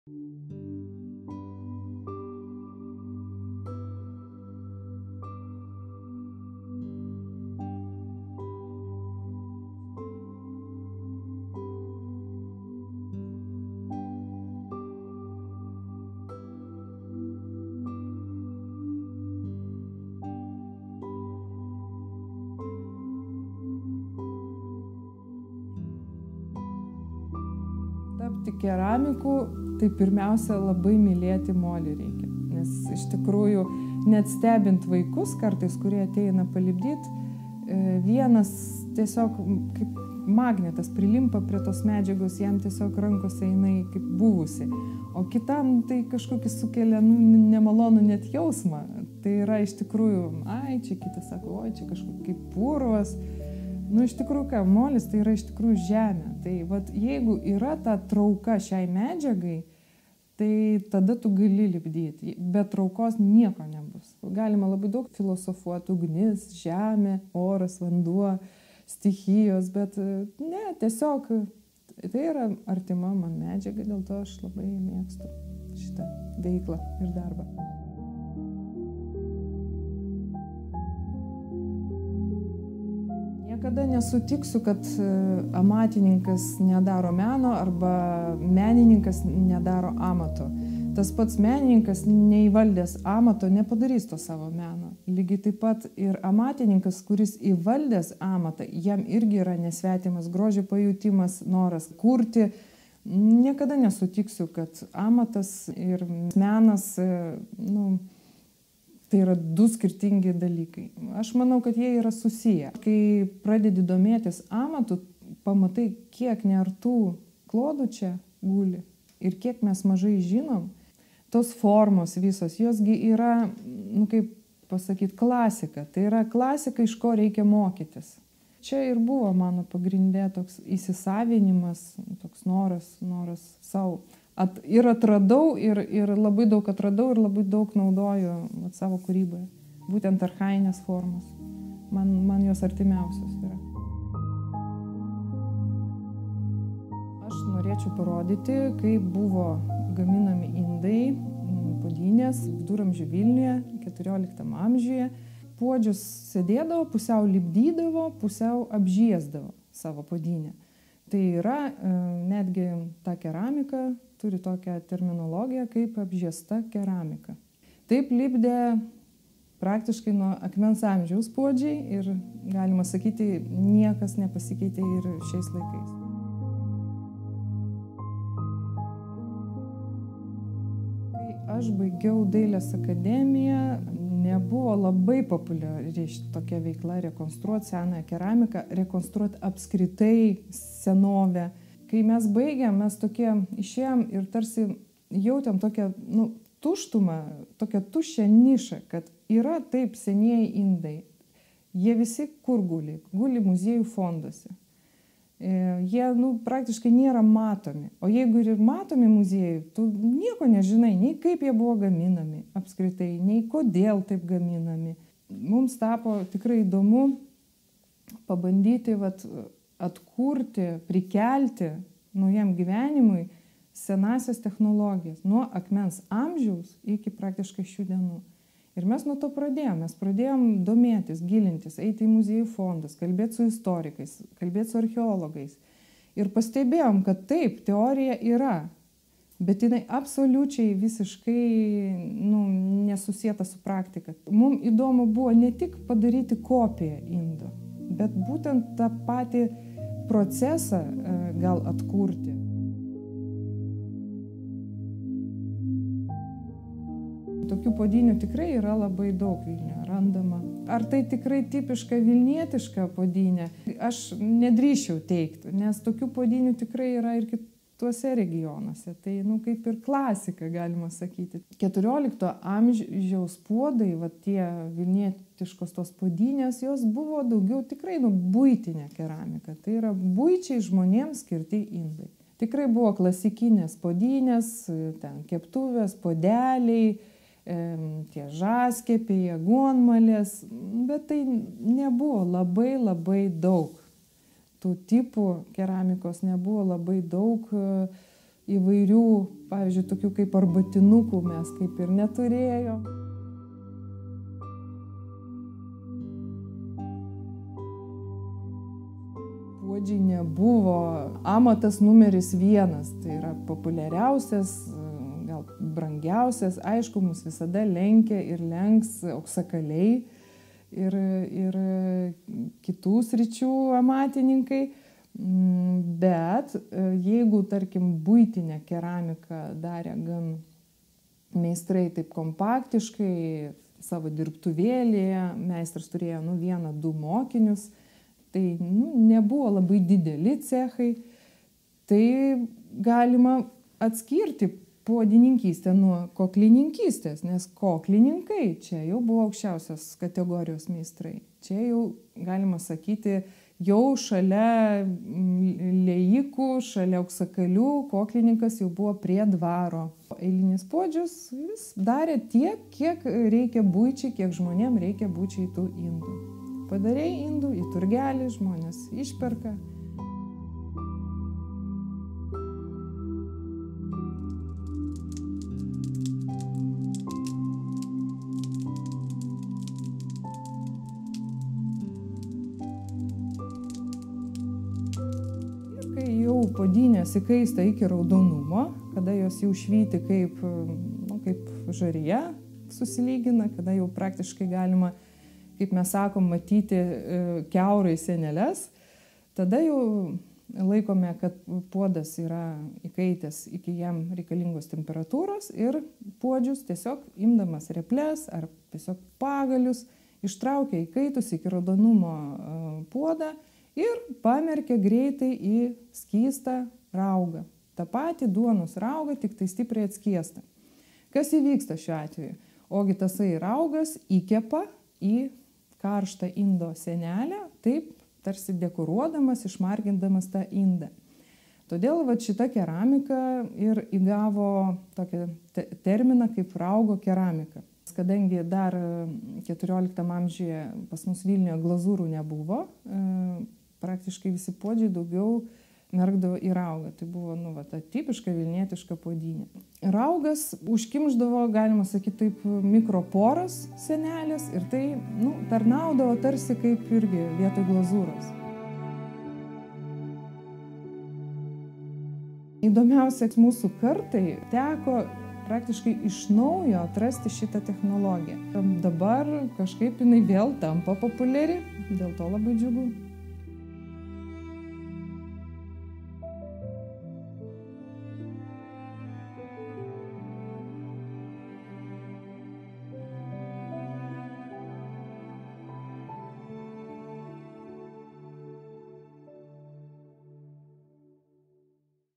Tapti keramiku, tai pirmiausia labai mylėti molį reikia. Nes iš tikrųjų, net stebint vaikus kartais, kurie ateina palipdyti, vienas tiesiog kaip magnetas prilimpa prie tos medžiagos, jam tiesiog rankose jinai kaip buvusi. O kitam tai kažkokį sukelia nemalonų net jausmą. Tai yra iš tikrųjų, čia kitas sako, čia kažkokia kaip purvas. Iš tikrųjų, ką, molis tai yra iš tikrųjų žemė. Tai jeigu yra ta trauka šiai medžiagai, tai tada tu gali lipdyti. Be traukos nieko nebus. Galima labai daug filosofuoti, ugnis, žemė, oras, vanduo, stichijos, bet ne, tiesiog tai yra artima man medžiaga, dėl to aš labai mėgstu šitą veiklą ir darbą. Niekada nesutiksiu, kad amatininkas nedaro meno arba menininkas nedaro amato. Tas pats menininkas neįvaldęs amato nepadarys to savo meno. Lygiai taip pat ir amatininkas, kuris įvaldęs amatą, jam irgi yra nesvetimas grožio pajutimas, noras kurti. Niekada nesutiksiu, kad amatas ir menas, tai yra du skirtingi dalykai. Aš manau, kad jie yra susiję. Kai pradedi domėtis amatu, pamatai, kiek nertų klodų čia guli ir kiek mes mažai žinom. Tos formos visos, josgi yra, kaip pasakyti, klasika. Tai yra klasika, iš ko reikia mokytis. Čia ir buvo mano pagrindė toks įsisavinimas, toks noras savo. Ir atradau, ir labai daug atradau, ir labai daug naudoju savo kūryboje. Būtent archainės formos. Man jos artimiausios yra. Aš norėčiau parodyti, kaip buvo gaminami indai, puodynės viduramžių Vilniuje, 14 amžiuje. Puodžius sėdėdavo, pusiau lipdydavo, pusiau apžiesdavo savo puodynę. Tai yra netgi ta keramika, turi tokią terminologiją kaip apžiesta keramika. Taip lipdė praktiškai nuo akmens amžiaus puodžiai ir galima sakyti, niekas nepasikeitė ir šiais laikais. Kai aš baigiau dailės akademiją, nebuvo labai populiari tokia veikla rekonstruoti senąją keramiką, rekonstruoti apskritai senovę. Kai mes baigėm, mes tokie išėjom ir tarsi jautėm tokią tuštumą, tokią tuščią nišą, kad yra taip senieji indai. Jie visi kur guli? Guli muziejų fonduose. Jie praktiškai nėra matomi. O jeigu ir matomi muziejai, tu nieko nežinai, nei kaip jie buvo gaminami apskritai, nei kodėl taip gaminami. Mums tapo tikrai įdomu pabandyti atkurti, prikelti naujam gyvenimui senasias technologijas nuo akmens amžiaus iki praktiškai šių dienų. Ir mes nuo to pradėjom. Mes pradėjom domėtis, gilintis, eiti į muziejų fondus, kalbėti su istorikais, kalbėti su archeologais. Ir pastebėjom, kad taip, teorija yra, bet jinai absoliučiai visiškai nesusieta su praktika. Mums įdomu buvo ne tik padaryti kopiją indo, bet būtent tą patį procesą gal atkurti. Tokių puodynių tikrai yra labai daug Vilniuje randama. Ar tai tikrai tipiška vilnietiška puodynė? Aš nedrįsčiau teigti, nes tokių puodynių tikrai yra ir kituose regionuose. Tai kaip ir klasika, galima sakyti. 14 amžiaus puodai, tie vilnietiškos tos puodynės, jos buvo daugiau tikrai buitinė keramika. Tai yra buičiai žmonėms skirti indai. Tikrai buvo klasikinės puodynės, ten keptuvės, puodeliai, tie žaskepiai, aguonmalės, bet tai nebuvo labai daug. Tų tipų keramikos nebuvo labai daug įvairių Pavyzdžiui, tokių kaip arbatinukų mes kaip ir neturėjom. Puodžiai nebuvo amatas numeris 1, tai yra populiariausias, gal brangiausias. Aišku, mus visada lenkia ir lenks auksakaliai ir kitų sričių amatininkai. Bet jeigu, tarkim, buitinę keramiką darė gan meistrai taip kompaktiškai, savo dirbtuvėlėje, meistras turėjo 1-2 mokinius, tai nebuvo labai dideli cechai, tai galima atskirti puodininkystę nuo koklininkystės, nes koklininkai čia jau buvo aukščiausios kategorijos meistrai. Čia jau, galima sakyti, jau šalia liejikų, šalia auksakalių, koklininkas jau buvo prie dvaro. Eilinis puodžius vis darė tiek, kiek reikia buičiai, kiek žmonėm reikia buičiai tų indų. Padarei indų į turgelį, žmonės išperka. Ir kai jau puodynės įkaista iki raudonumo, kada jos jau švyti kaip žaryje susilygina, kada jau praktiškai galima, kaip mes sakom, matyti kiaurai sieneles, tada jau laikome, kad puodas yra įkaitęs iki jam reikalingos temperatūros ir puodžius tiesiog imdamas reples ar tiesiog pagalius ištraukia įkaitus iki raudonumo puodą ir pamerkia greitai į skystą raugą. Ta pati duonos rauga, tik tai stipriai atskiesta. Kas įvyksta šiuo atveju? Ogi tasai raugas įkepa į karštą indo sienelę, taip tarsi dekoruodamas, išmargindamas tą indą. Todėl šita keramika ir įgavo tokį terminą kaip raugo keramika. Kadangi dar 14 amžiuje pas mus Vilniuje glazūrų nebuvo, praktiškai visi puodžiai daugiau merkdavo į raugą. Tai buvo ta tipiška vilnietiška puodynė. Raugas užkimšdavo, galima sakyti, taip mikroporas sienelės ir tai tarnaudavo tarsi kaip irgi vietoj glazūros. Įdomiausia, mūsų kartai teko praktiškai iš naujo atrasti šitą technologiją. Dabar kažkaip jinai vėl tampa populiari, dėl to labai džiugu.